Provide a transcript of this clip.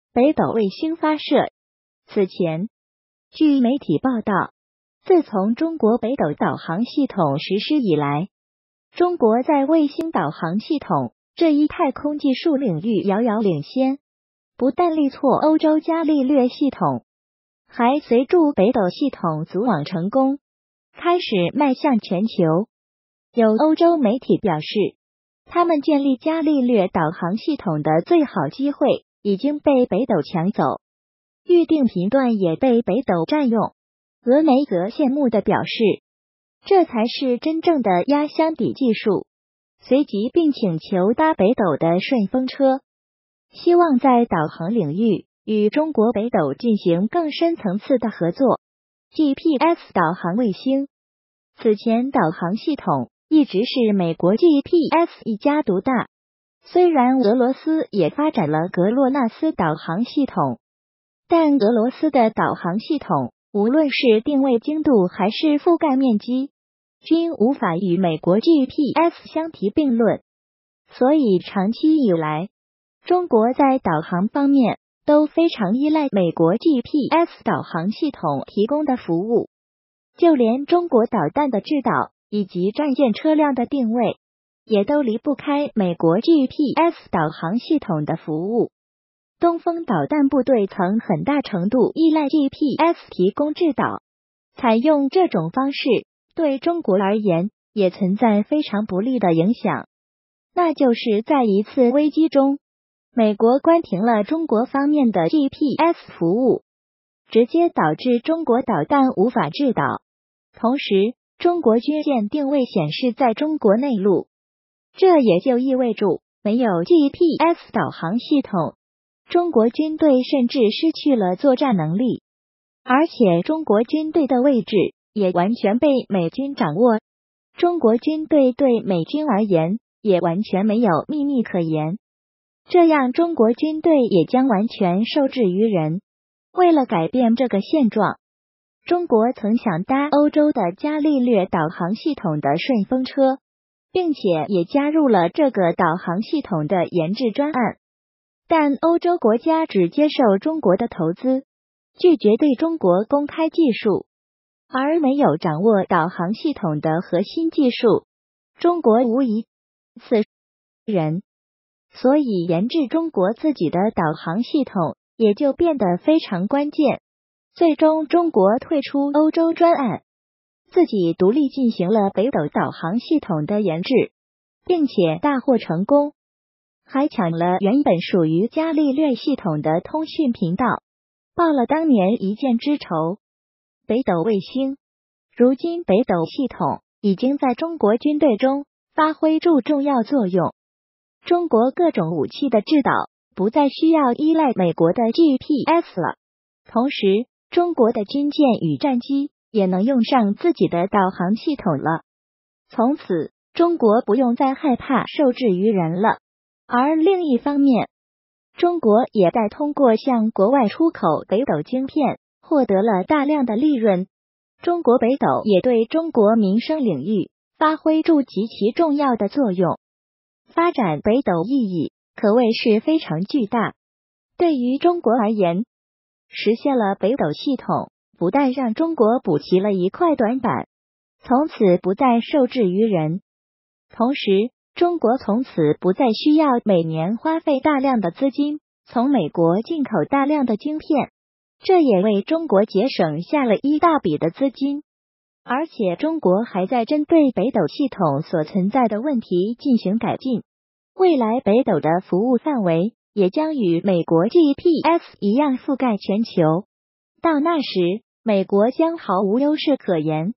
北斗卫星发射。此前，据媒体报道，自从中国北斗导航系统实施以来，中国在卫星导航系统这一太空技术领域遥遥领先，不但力挫欧洲伽利略系统，还随助北斗系统组网成功，开始迈向全球。有欧洲媒体表示，他们建立伽利略导航系统的最好机会已经被北斗抢走，预定频段也被北斗占用。俄媒则羡慕地表示，这才是真正的压箱底技术，随即并请求搭北斗的顺风车，希望在导航领域与中国北斗进行更深层次的合作。 GPS 导航卫星。此前导航系统一直是美国 GPS 一家独大，虽然俄罗斯也发展了格洛纳斯导航系统，但俄罗斯的导航系统无论是定位精度还是覆盖面积，均无法与美国 GPS 相提并论。所以长期以来，中国在导航方面都非常依赖美国 GPS 导航系统提供的服务，就连中国导弹的制导以及战舰车辆的定位，也都离不开美国 GPS 导航系统的服务。东风导弹部队曾很大程度依赖 GPS 提供制导，采用这种方式对中国而言也存在非常不利的影响，那就是在一次危机中，美国关停了中国方面的 GPS 服务，直接导致中国导弹无法制导。同时，中国军舰定位显示在中国内陆，这也就意味着没有 GPS 导航系统，中国军队甚至失去了作战能力，而且中国军队的位置也完全被美军掌握。中国军队对美军而言也完全没有秘密可言，这样中国军队也将完全受制于人。为了改变这个现状，中国曾想搭欧洲的伽利略导航系统的顺风车，并且也加入了这个导航系统的研制专案。但欧洲国家只接受中国的投资，拒绝对中国公开技术，而没有掌握导航系统的核心技术。中国无疑此人，所以研制中国自己的导航系统也就变得非常关键。最终，中国退出欧洲专案，自己独立进行了北斗导航系统的研制，并且大获成功，还抢了原本属于伽利略系统的通讯频道，报了当年一箭之仇。北斗卫星，如今北斗系统已经在中国军队中发挥出重要作用，中国各种武器的制导不再需要依赖美国的 GPS 了，同时中国的军舰与战机也能用上自己的导航系统了。从此，中国不用再害怕受制于人了。而另一方面，中国也在通过向国外出口北斗晶片获得了大量的利润。中国北斗也对中国民生领域发挥出极其重要的作用，发展北斗意义可谓是非常巨大。对于中国而言，实现了北斗系统，不但让中国补齐了一块短板，从此不再受制于人，同时中国从此不再需要每年花费大量的资金从美国进口大量的晶片，这也为中国节省下了一大笔的资金。而且中国还在针对北斗系统所存在的问题进行改进，未来北斗的服务范围也将与美国 GPS 一样覆盖全球，到那时美国将毫无优势可言。